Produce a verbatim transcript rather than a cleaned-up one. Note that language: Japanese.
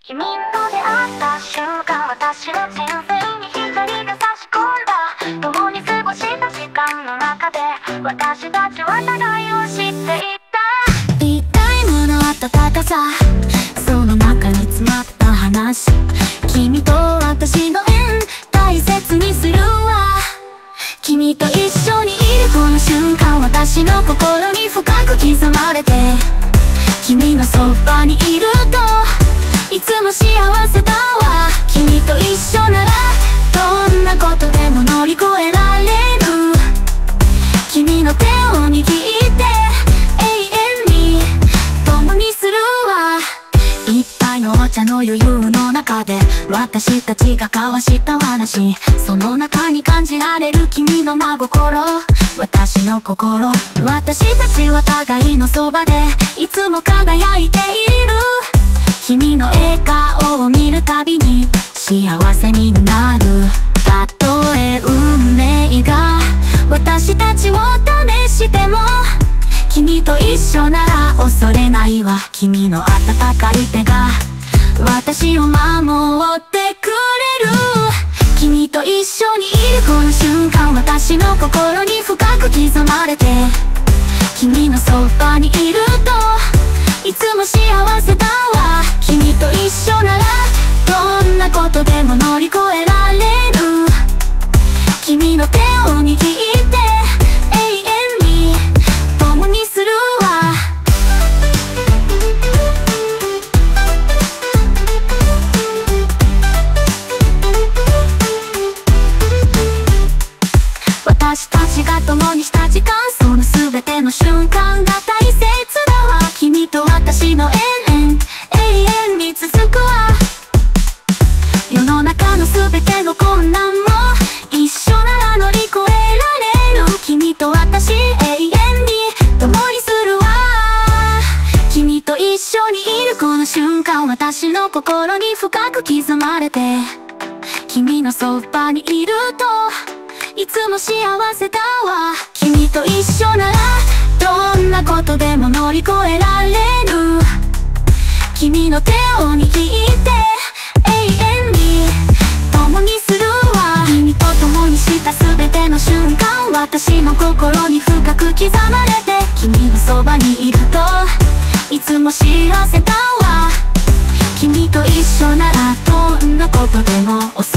君と出会った瞬間、私の人生に光が差し込んだ。共に過ごした時間の中で私たちは互いを知っていた。 一体無の温かさ、その中に詰まった話。君と私の縁、大切にするわ。君と一緒にいるこの瞬間、私の心に深く刻まれて、君のそばにいるといつも幸せだわ。君と一緒ならどんなことでも乗り越えられる。君の手を握って永遠に共にするわ。一杯のお茶の余裕の中で私たちが交わした話、その中に感じられる君の真心、私の心。私たちは互いのそばでいつも輝いている。君の笑顔を見るたびに幸せになる。たとえ運命が私たちを試しても、君と一緒なら恐れないわ。君の温かい手が私を守ってくれる。君と一緒にいるこの瞬間、私の心に深く刻まれて、君のそばにいるといつも幸せだわ。君と一緒ならどんなことでも乗り越えられる。君の手を握って永遠に共にするわ。私たちが共にした時間、その全ての瞬間が大切だわ。君と私の縁、永遠に続くわ。世の中の全ての困難も一緒なら乗り越えられる。君と私永遠に共にするわ。君と一緒にいるこの瞬間、私の心に深く刻まれて、君のそばにいるといつも幸せだわ。君と一緒ならどんなことでも乗り越えられる。君の手を握って永遠に共にするわ。君と共にした全ての瞬間、私の心に深く刻まれて、君のそばにいるといつも幸せだわ。君と一緒ならどんなことでも